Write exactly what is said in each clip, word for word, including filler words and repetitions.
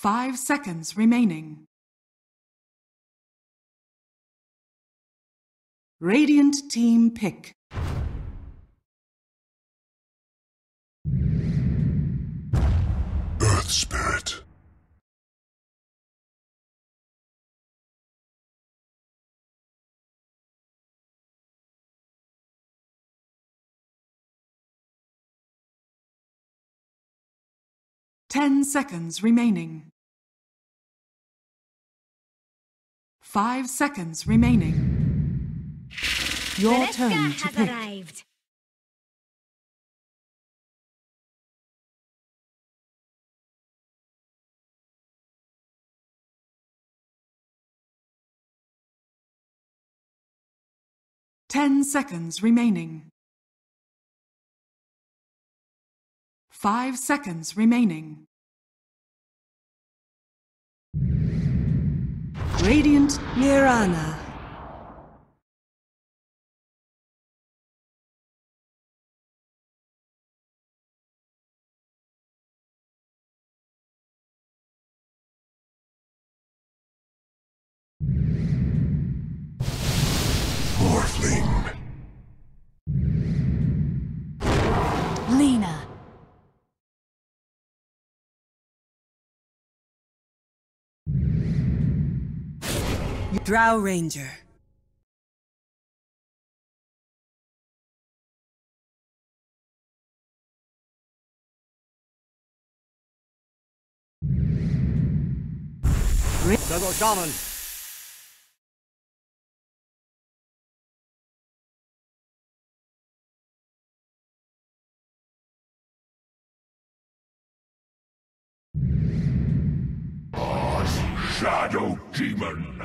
Five seconds remaining. Radiant team pick. Earth Spirit. Ten seconds remaining. Five seconds remaining. Your Valeska turn to has pick. arrived. Ten seconds remaining. Five seconds remaining. Radiant Mirana. Morphling. Lena. Drow Ranger. Double Shaman. Shadow Demon.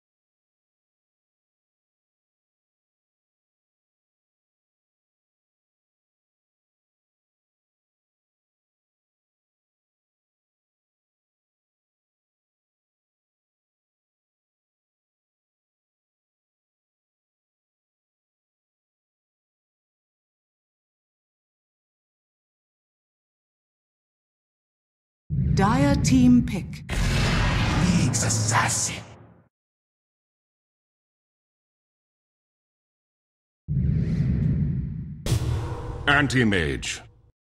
Dire team pick. League's assassin. Anti-mage.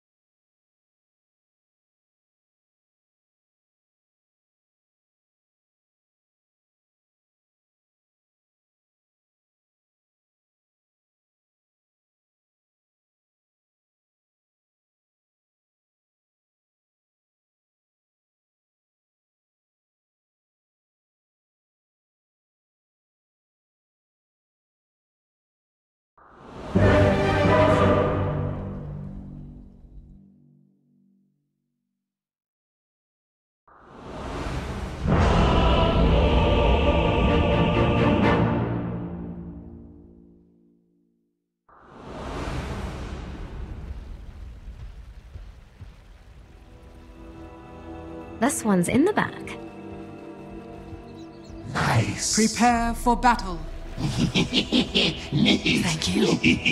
This one's in the back. Nice. Prepare for battle. Thank you.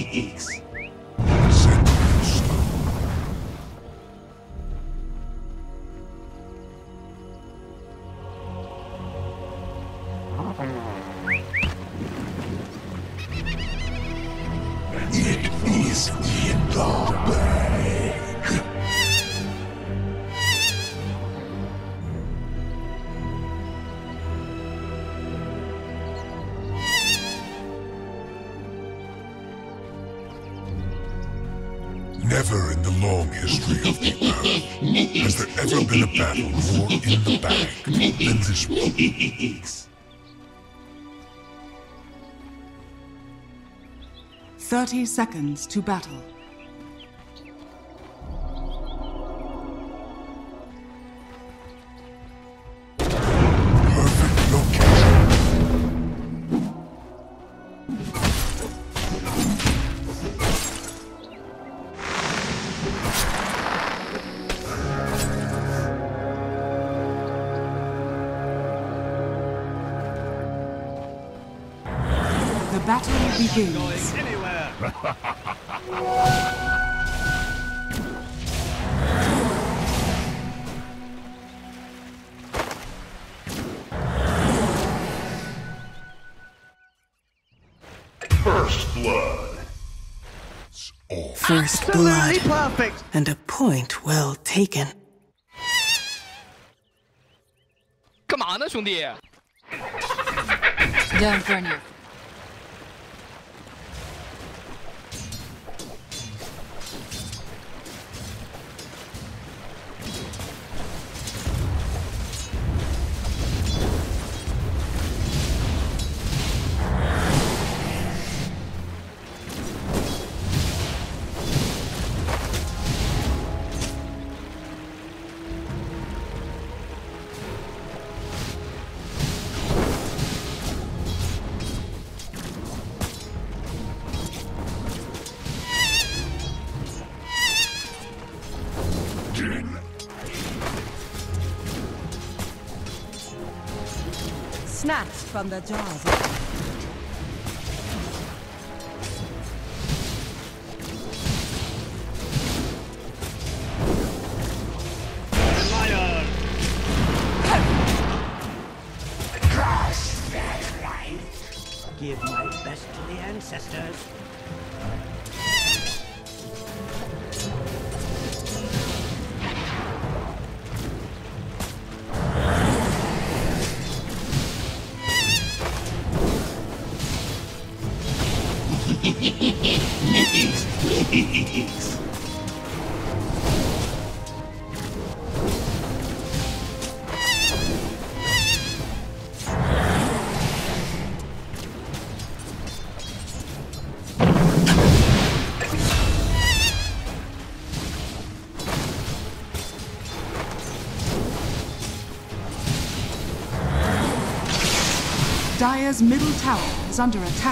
It is in the bag. Never in the long history of the Earth has there ever been a battle more in the bag than this one. Thirty seconds to battle. Perfect location. The battle begins. First blood. All. First blood. Perfect. And a point well taken. 干嘛呢，兄弟？ Don't burn your. Snacks from the jaws of Give my best to the ancestors. Dire's middle tower is under attack.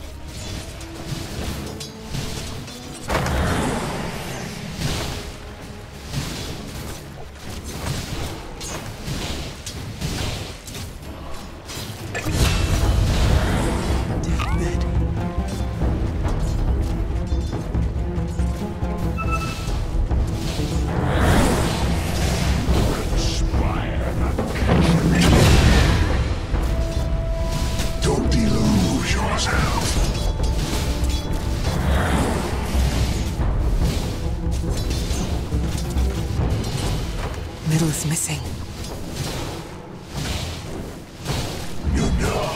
Don't delude yourself. middle's missing. You know.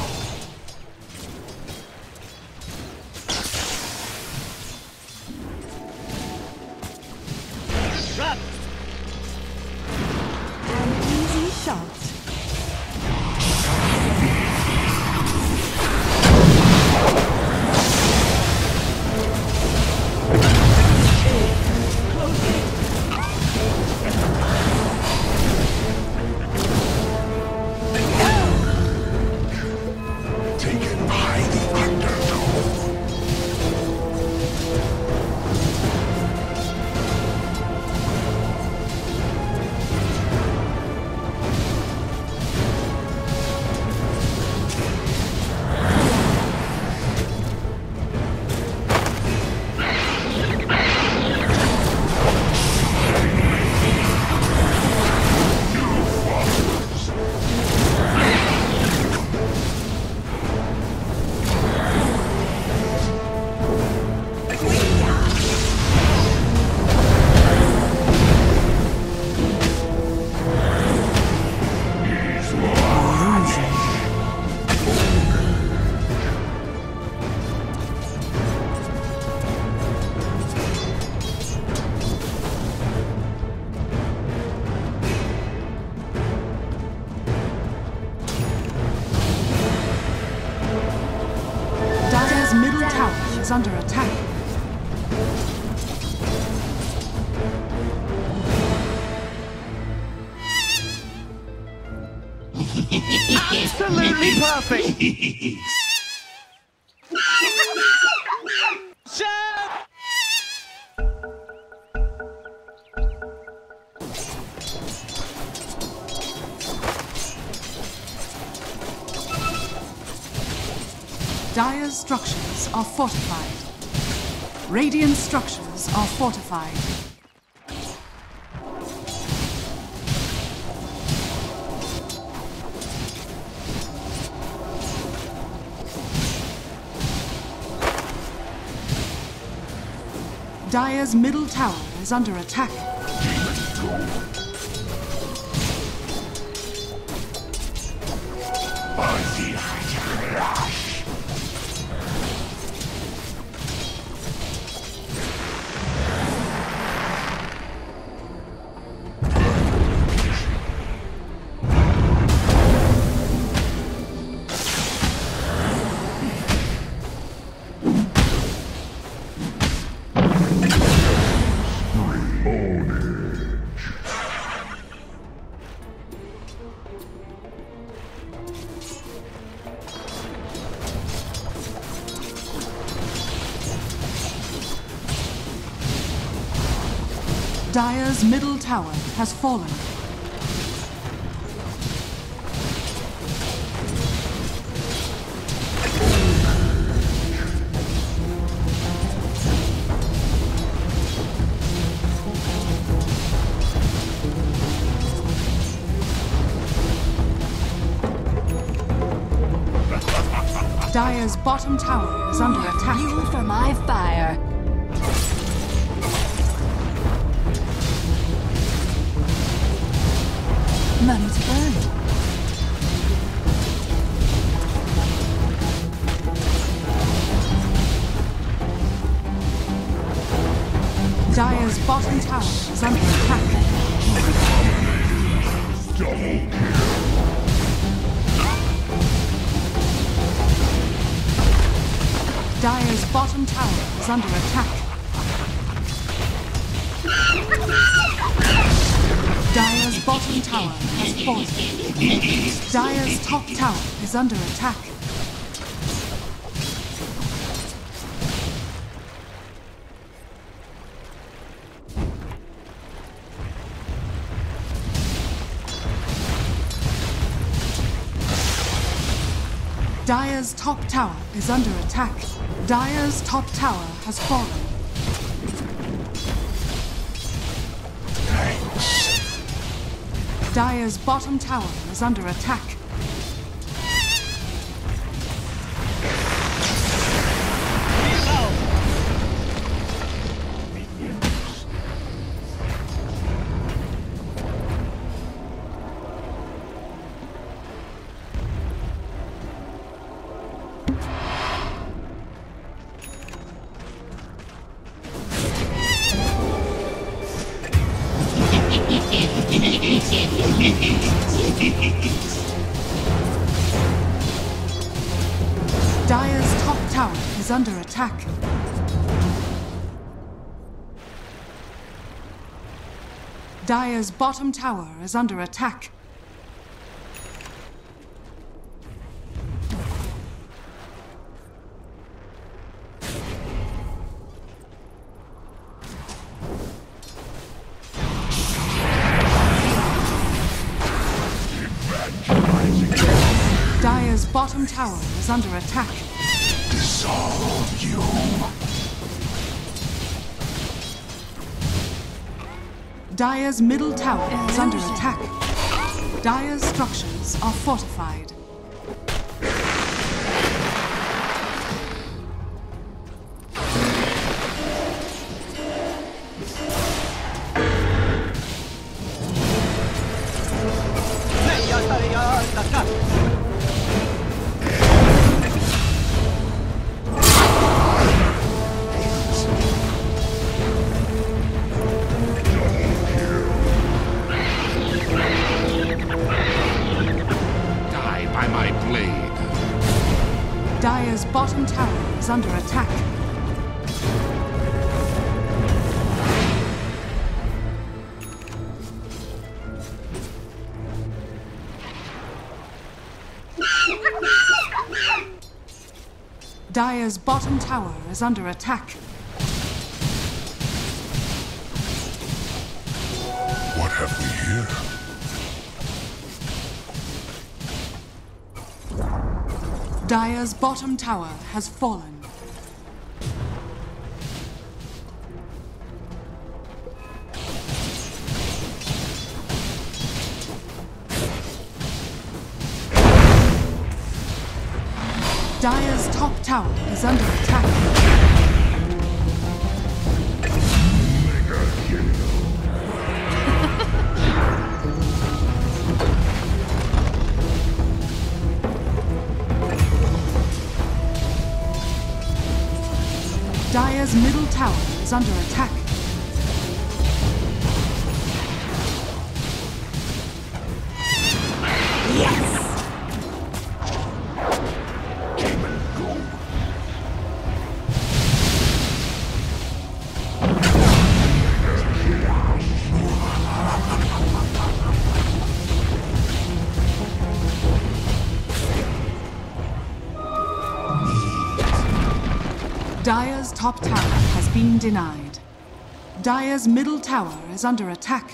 An easy shot. Taken by the undertow. Dire's middle tower is under attack. Absolutely perfect. Dire's structures are fortified. Radiant structures are fortified. Dire's middle tower is under attack. Dire's middle tower has fallen. Dire's bottom tower is under attack. Fuel for my fire. Money to burn. Dire's bottom tower is under attack. Dire's bottom tower is under attack. Dire's bottom tower has fallen. Dire's top tower is under attack. Dire's top tower is under attack. Dire's top tower has fallen. Dire's bottom tower is under attack. Dire's top tower is under attack. Dire's bottom tower is under attack. Dire's bottom tower is under attack. Dissolve you. Dire's middle tower is under attack. Dire's structures are fortified. Dire's bottom tower is under attack. Dire's bottom tower is under attack. What have we here? Dire's bottom tower has fallen. Dire's top tower is under attack. Dire's middle tower is under attack. Dire's top tower has been denied. Dire's middle tower is under attack.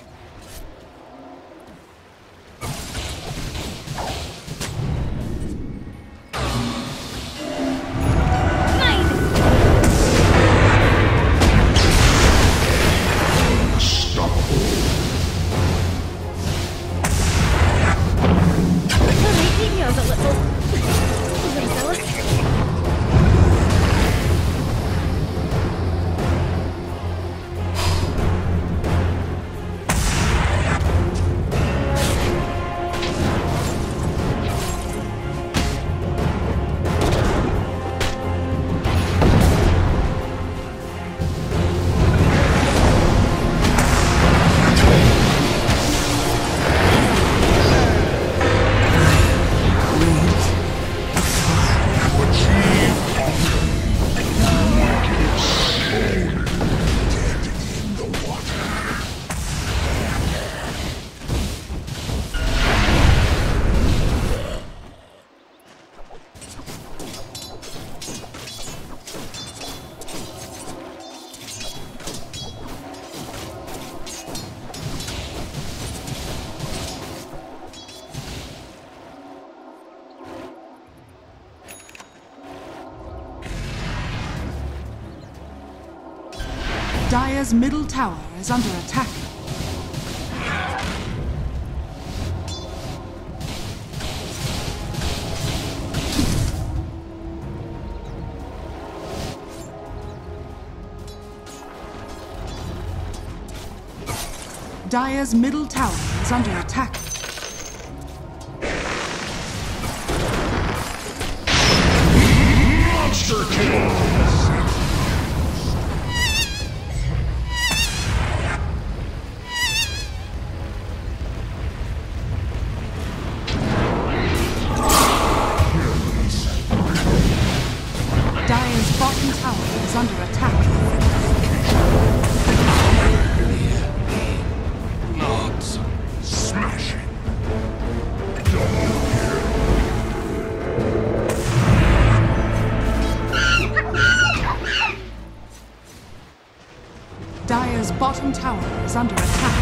Dire's middle tower is under attack. Dire's middle tower is under attack. Monster kill! Dire's bottom tower is under attack. Smashing. Dire's bottom tower is under attack.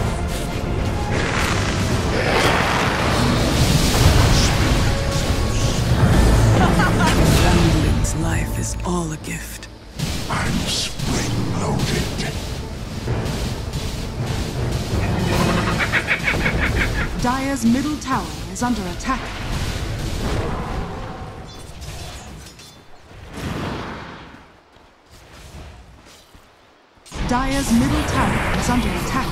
Foundling's life is all a gift. I'm spring-loaded. Dire's middle tower is under attack. Dire's middle tower is under attack.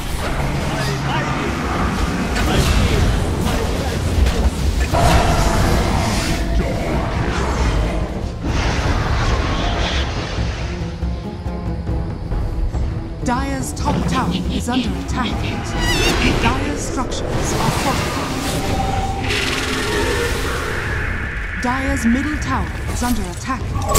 Dire's top tower is under attack. Dire's structures are fortified. Dire's middle tower is under attack.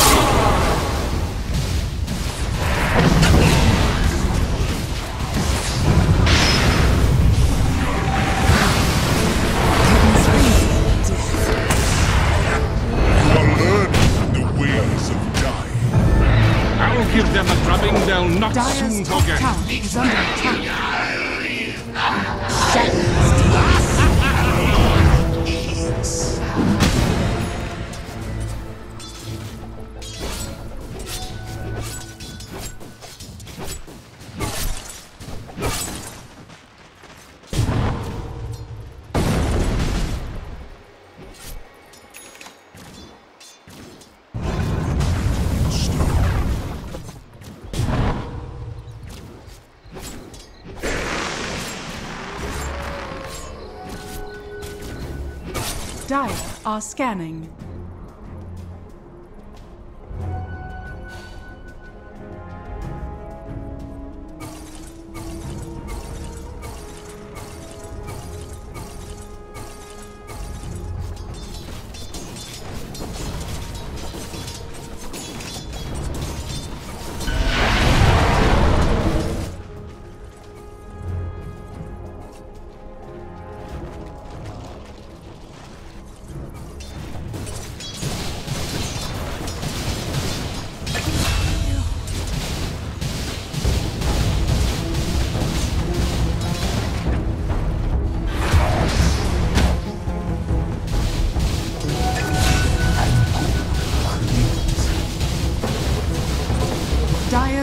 Give them a drubbing they'll not Dire's soon top forget. tower is under attack. Dire are scanning.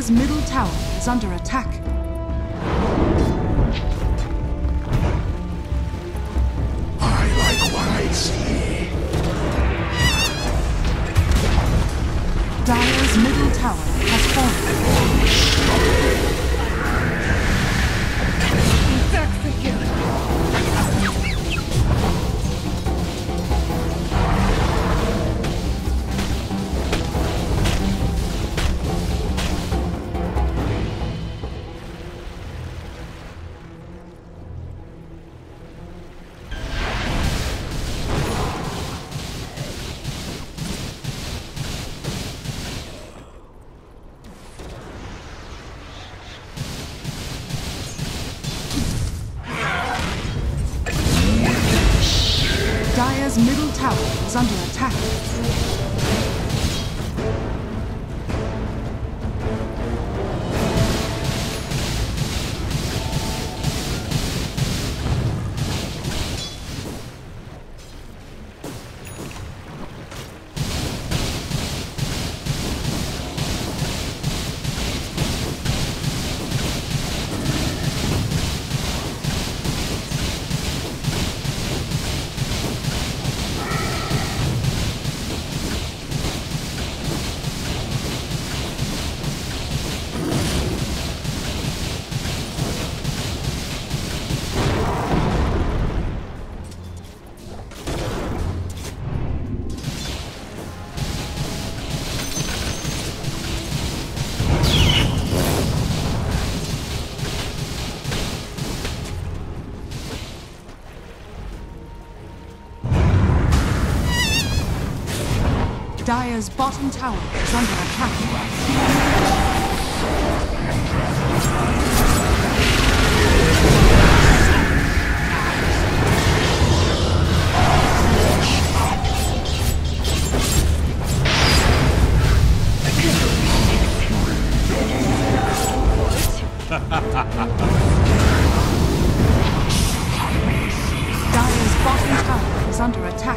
Dire's middle tower is under attack. I like what I see. Dire's middle tower has fallen. Back for you. Dire's middle tower is under attack. Dire's bottom tower is under attack. Dire's bottom tower is under attack.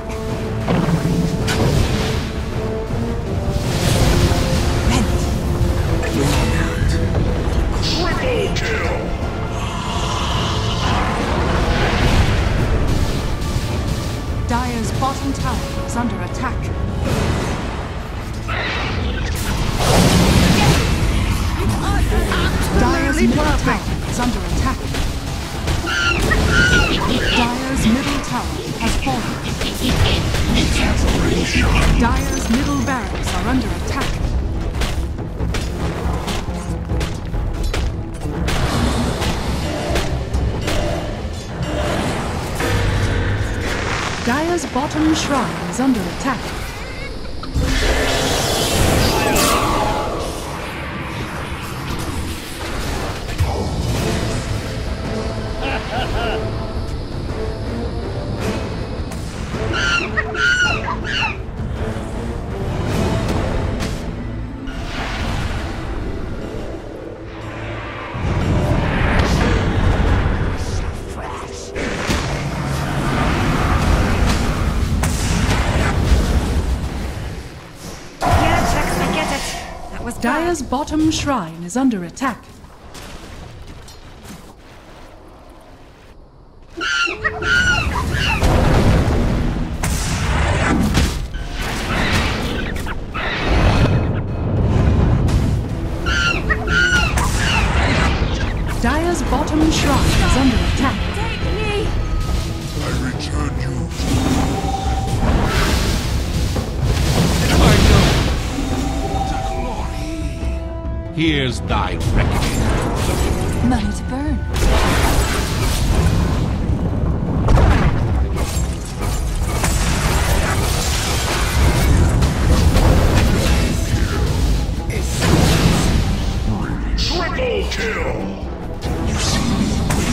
Dire's bottom tower is under attack. Dire's middle tower is under attack. Dire's middle tower has fallen. Dire's middle barracks are under attack. Dire's bottom shrine is under attack. Dire's bottom shrine is under attack. Dire's bottom shrine is under attack. Take me! I return you. Here's thy reckoning. Money to burn. Triple kill! You see me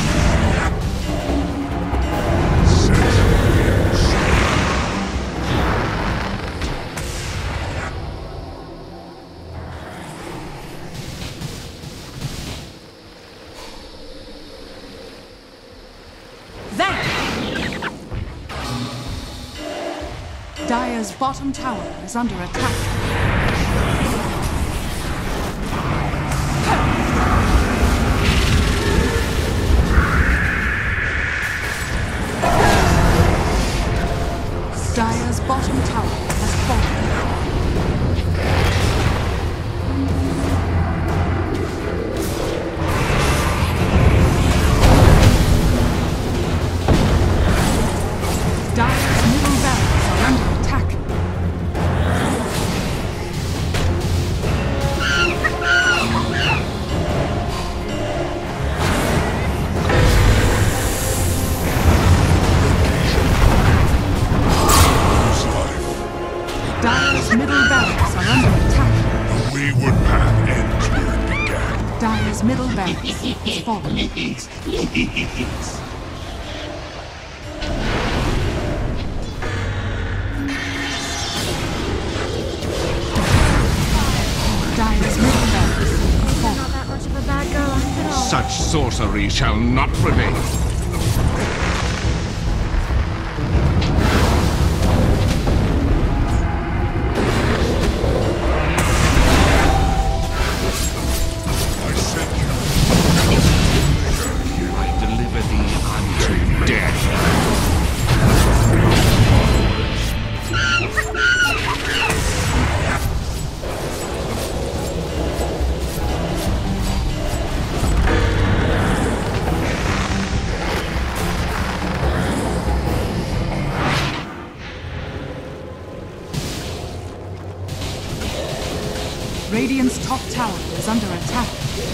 Dire's bottom tower is under attack. Dire's middle barracks has fallen. Dire's middle barracks has fallen. Not that much of a bad girl after all. Such sorcery shall not prevail. I sent you. I deliver thee unto death. Radiant's top tower is under attack.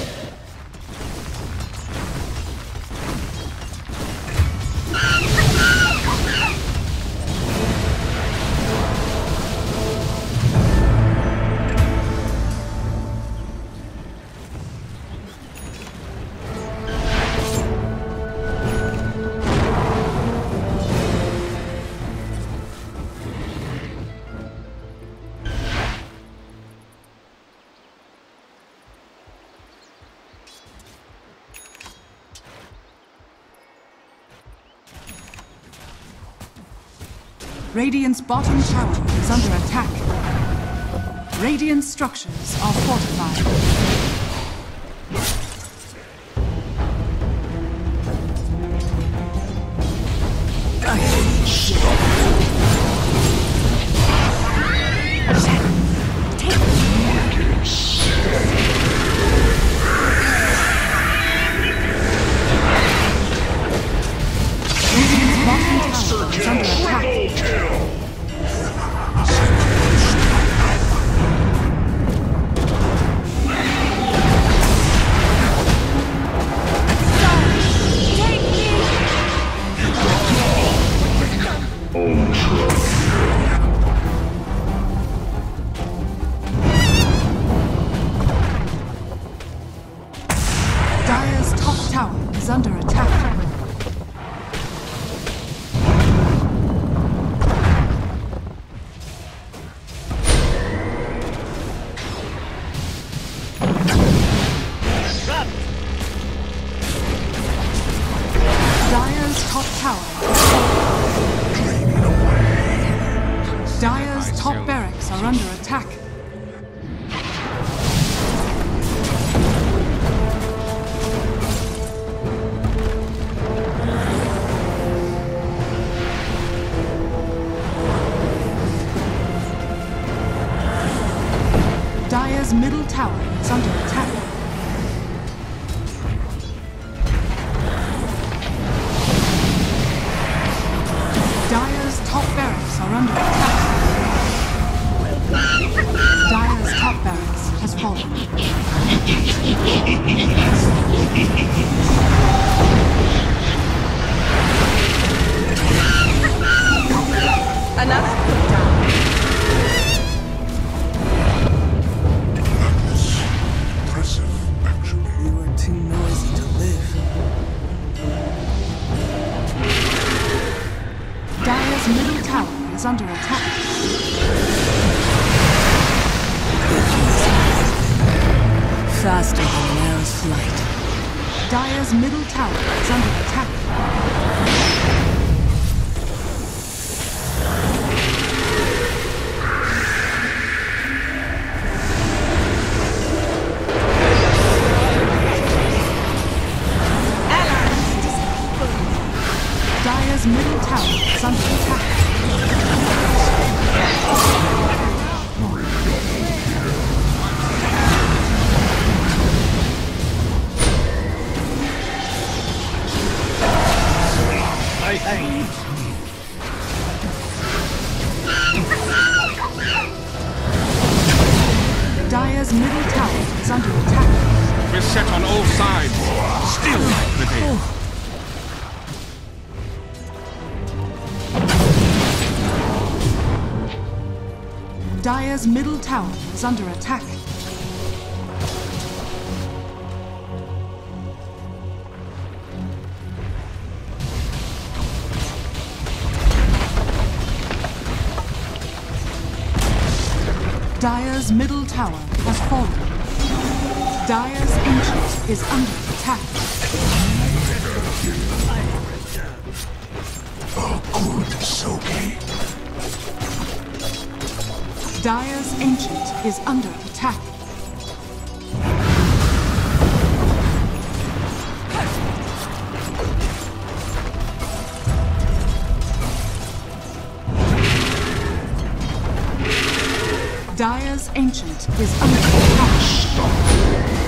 Radiant's bottom tower is under attack. Radiant structures are fortified. Radiant's bottom tower is under attack. Dire's top tower is under attack. Dire's top tower is falling. Dire's top barracks are under attack. Dire's middle tower is under attack. Dire's top barracks are under attack. Dire's top barracks has fallen. Another put down. That was impressive, actually. You were too noisy to live. Dire's middle tower is under attack. Faster than an arrow's flight. Dire's middle tower is under attack. Dire's middle tower is under attack. Dire's middle tower is under attack. Beset on all sides. Still I prevail. Dire's middle tower is under attack. Dire's middle tower has fallen. Dire's ancient is under attack. A good Soki. Dire's ancient is under attack. Dire's ancient is under attack.